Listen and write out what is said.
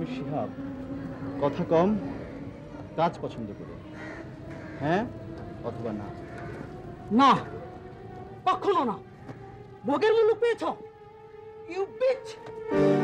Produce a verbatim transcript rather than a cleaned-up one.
শিহাব কথা কম কাজ পছন্দ করে, হ্যাঁ অথবা না? না, কখনো না। ভোগের মুলুক পেয়েছ, ইউ বিচ।